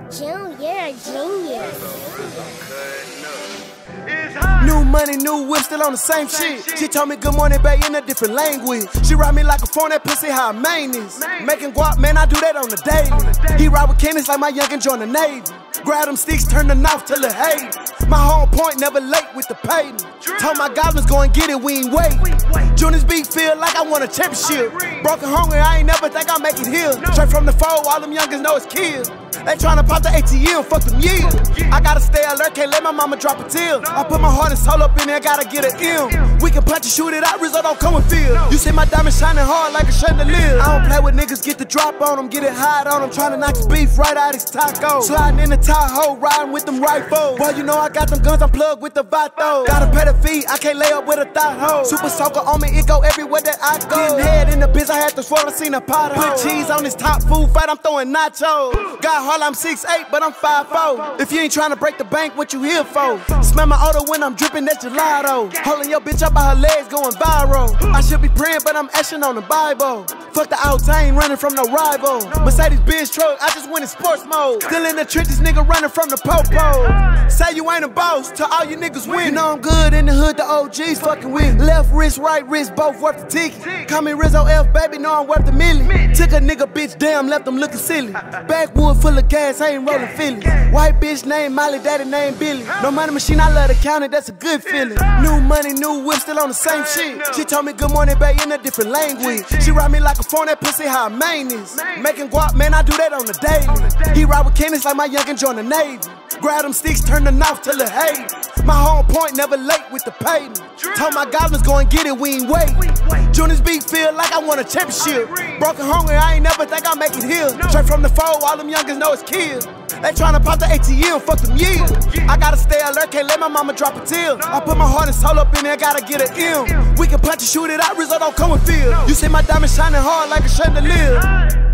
June, you're a genius. New money, new whip, still on the same shit. She told me good morning, babe, in a different language. She ride me like a phone, that pussy how I main is. Making guap, man, I do that on the daily. He ride with Kenneth like my youngin' join the Navy. Grab them sticks, turn the north till the hay. My home point, never late with the payment. Told my goblins go and get it, we ain't wait. Junior's beat feel like I won a championship. Broken hungry, I ain't never think I'll make it here. Straight from the fold, all them youngins know it's kids. They tryna pop the ATM, fuck them years. I gotta stay alert, can't let my mama drop a tear. I put my heart and soul up in there, gotta get an M. We can punch and shoot it out, Rizzo don't come and feel. You see my diamond shining hard like a chandelier. I don't play with niggas, get the drop on them, get it hot on them. Tryna knock his beef right out his taco. Sliding in the Tahoe, riding with them rifles. Boy, you know I got them guns, I'm plugged with the Vato. Gotta pay the fee, I can't lay up with a thought hole. Super soaker on me, it go everywhere that I go. Getting head in the biz, I had to swallow, seen a pothole. Put cheese on this top food fight, I'm throwing nachos. Got Harlem, I'm 6'8", but I'm 5'4". If you ain't tryna break the bank, what you here for? Smell my odor when I'm dripping that gelato. Holding your bitch up by her legs, going viral. I should be praying, but I'm ashing on the Bible. Fuck the Octane, running from no rival. Mercedes Benz truck, I just went in sports mode. Still in the trenches, nigga running from the popo. Say you ain't a boss, till all you niggas win. You know I'm good in the hood, the OGs fucking with me. Left wrist, right wrist, both worth the ticket. Call me Rizzo F, baby, know I'm worth a million. Took a nigga bitch down, left them looking silly. Backwood full of gas, I ain't rolling Phillies. White bitch named Molly, daddy named Billy. No money machine, I love to count it, that's a good feeling. New money, new whip, still on the same shit. She told me good morning, babe, in a different language. She ride me like a phone, that pussy how I main is. Making guap, man, I do that on the daily. He ride with Kenneth like my youngin' join the Navy. Grab them sticks, turn the north till the hay. My home point, never late with the payment. Told my goblins go and get it, we ain't wait. Junior's beat feel like I won a championship. Broken hungry, I ain't never think I'll make it here. Straight from the fold, all them youngins know it's kids. They tryna pop the ATM, fuck them years. I gotta stay alert, can't let my mama drop a tear. I put my heart and soul up in there, gotta get an M. We can punch and shoot it out, Rizzo don't come and feel. You see my diamond shining hard like a chandelier.